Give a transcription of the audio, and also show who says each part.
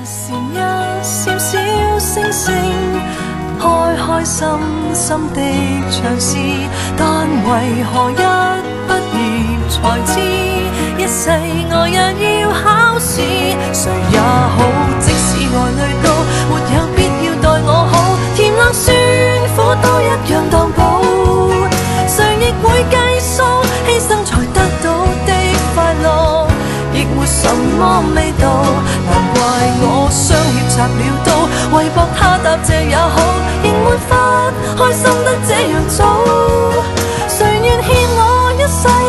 Speaker 1: 閃一閃小星星，開開心心的長事，但為何一畢業才知，一世愛也要考試。誰也好，即使愛侶到沒有必要待我好，甜辣酸苦都一樣當寶。誰亦會計數，犧牲才得到的快樂，亦沒什麼味道。難怪我雙肋插了刀，為博他答謝也好，仍沒法開心得這樣早。誰願欠我一世